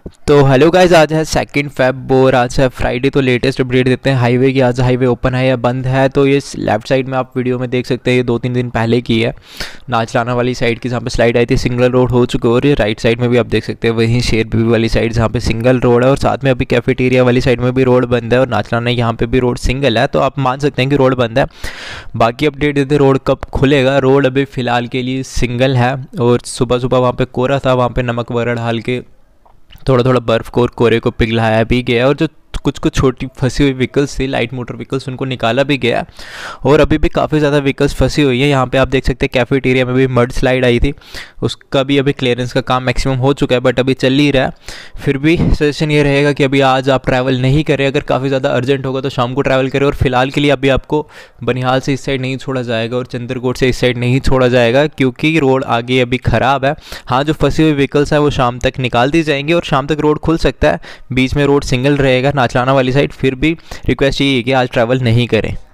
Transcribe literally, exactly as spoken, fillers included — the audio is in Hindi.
तो हेलो गाइस, आज है सेकंड फेब और आज है फ्राइडे। तो लेटेस्ट अपडेट देते हैं हाईवे की। आज हाईवे ओपन है या बंद है। तो ये लेफ्ट साइड में आप वीडियो में देख सकते हैं, ये दो तीन दिन पहले की है, नाचलाना वाली साइड की, जहाँ पे स्लाइड आई थी, सिंगल रोड हो चुका है। और ये राइट साइड में भी आप देख सकते हैं वहीं शेर बीबी वाली साइड जहाँ पे सिंगल रोड है, और साथ में अभी कैफेटेरिया वाली साइड में भी रोड बंद है, और नाचलाना यहाँ पे भी रोड सिंगल है। तो आप मान सकते हैं कि रोड बंद है। बाकी अपडेट देते रोड कब खुलेगा। रोड अभी फ़िलहाल के लिए सिंगल है, और सुबह सुबह वहाँ पे कोहरा था, वहाँ पे नमक वगैरह डाल के थोड़ा थोड़ा बर्फ़ को और कोहरे को पिघलाया भी गया, और जो कुछ कुछ छोटी फंसी हुई व्हीकल्स थी, लाइट मोटर व्हीकल्स, उनको निकाला भी गया। और अभी भी काफ़ी ज़्यादा व्हीकल्स फंसी हुई है। यहाँ पे आप देख सकते हैं कैफेटेरिया में भी मड स्लाइड आई थी, उसका भी अभी क्लियरेंस का काम मैक्सिमम हो चुका है, बट अभी चल ही रहा है। फिर भी सजेशन ये रहेगा कि अभी आज आप ट्रैवल नहीं करें। अगर काफ़ी ज़्यादा अर्जेंट होगा तो शाम को ट्रैवल करें। और फिलहाल के लिए अभी आपको बनिहाल से इस साइड नहीं छोड़ा जाएगा और चंद्रकोट से इस साइड नहीं छोड़ा जाएगा, क्योंकि रोड आगे अभी ख़राब है। हाँ, जो फंसी हुई व्हीकल्स हैं वो शाम तक निकाल दी जाएंगी और शाम तक रोड खुल सकता है। बीच में रोड सिंगल रहेगा नाचलाना वाली साइड। फिर भी रिक्वेस्ट यही है कि आज ट्रैवल नहीं करें।